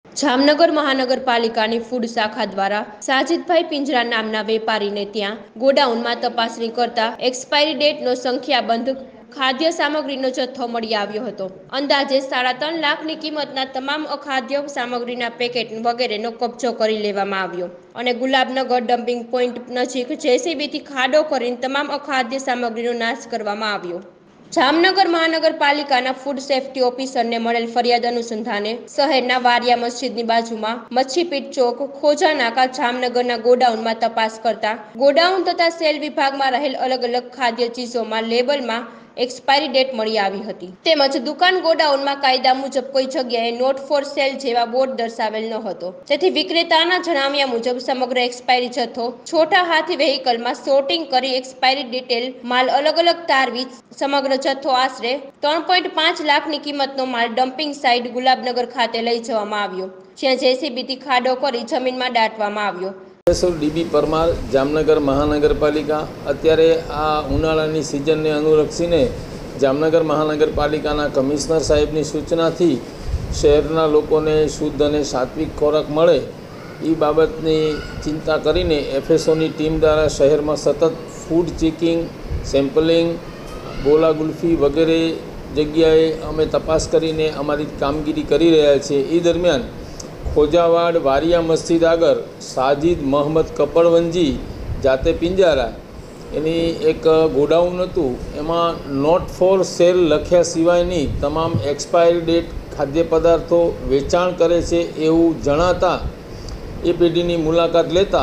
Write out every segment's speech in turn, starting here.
જામનગર મહાનગરપાલિકાની ફૂડ શાખા દ્વારા સાજિદભાઈ પિંજરા નામના વેપારીને ત્યાં ગોડાઉનમાં તપાસણી કરતા એક્સપાયરી ડેટનો સંખ્યાબંધ ખાદ્ય સામગ્રીનો જથ્થો મળી આવ્યો હતો। અંદાજે 3.5 લાખની કિંમતના તમામ અખાદ્ય સામગ્રીના પેકેટ વગેરેનો કબજો કરી લેવામાં આવ્યો અને ગુલાબનગર ડમ્પિંગ પોઈન્ટ નજીક જેસીબીથી ખાડો કરીને તમામ અખાદ્ય સામગ્રીનો નાશ કરવામાં આવ્યો। જામનગર મહાનગરપાલિકાના ફૂડ સેફ્ટી ઓફિસરને મળેલ ફરિયાદ અનુસંધાને શહેરના વારિયા મસ્જિદની બાજુમાં મચ્છીપીટ ચોક ખોજા નાકા જામનગરના ગોડાઉનમાં તપાસ કરતા ગોડાઉન તથા સેલ વિભાગમાં રહેલ અલગ અલગ ખાદ્ય ચીજોમાં લેબલમાં એક્સપાયરી ડેટ મળી આવી હતી તેમજ દુકાન ગોડાઉનમાં કાયદા મુજબ કોઈ જગ્યાએ નોટ ફોર સેલ જેવા બોર્ડ દર્શાવેલ ન હતો। તેથી વિક્રેતાના જણાવ્યા મુજબ સમગ્ર એક્સપાયરી જથ્થો છોટા હાથી વેહિકલમાં સોર્ટિંગ કરી એક્સપાયરી ડિટેલ માલ અલગ અલગ તારવી સમગ્ર જથ્થો આશરે 3.5 લાખની કિંમતનો માલ ડમ્પિંગ સાઇટ ગુલાબનગર ખાતે લઈ જવામાં આવ્યો, જ્યાં જેસીબીથી ખાડો કરી જમીનમાં દાટવામાં આવ્યો। પ્રોફેસર ડીબી પરમાર, જામનગર મહાનગરપાલિકા। અત્યારે આ ઉનાળાની સિઝનને અનુલક્ષીને જામનગર મહાનગરપાલિકાના કમિશનર સાહેબની સૂચનાથી શહેરના લોકોને શુદ્ધ અને સાત્વિક ખોરાક મળે એ બાબતની ચિંતા કરીને એફએસઓની ટીમ દ્વારા શહેરમાં સતત ફૂડ ચેકિંગ, સેમ્પલિંગ, ગોલા ગુલ્ફી વગેરે જગ્યાએ અમે તપાસ કરીને અમારી કામગીરી કરી રહ્યા છીએ। એ દરમિયાન ખોજાવાડ વારિયા મસ્જિદ આગળ સાજિદ મોહમ્મદ કપડવંજી જાતે પિંજારા એની એક ગોડાઉન હતું, એમાં નોટ ફોર સેલ લખ્યા સિવાયની તમામ એક્સપાયરી ડેટ ખાદ્ય પદાર્થો વેચાણ કરે છે એવું જણાતા એ પેઢીની મુલાકાત લેતા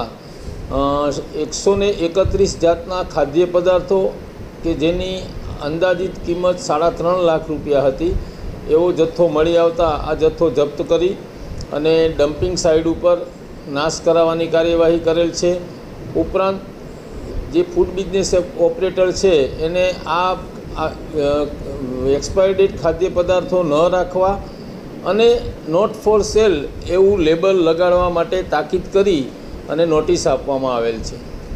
131 જાતના ખાદ્ય પદાર્થો કે જેની અંદાજિત કિંમત 3.5 લાખ રૂપિયા હતી એવો જથ્થો મળી આવતા આ જથ્થો જપ્ત કરી અને ડમ્પિંગ સાઇટ ઉપર નાશ કરાવવાની કાર્યવાહી કરેલ છે। ઉપરાંત જે ફૂડ બિઝનેસ ઓપરેટર છે એને આ એક્સપાયરી ડેટ ખાદ્ય પદાર્થો ન રાખવા અને નોટ ફોર સેલ એવું લેબલ લગાડવા માટે તાકીદ કરી અને નોટિસ આપવામાં આવેલ છે।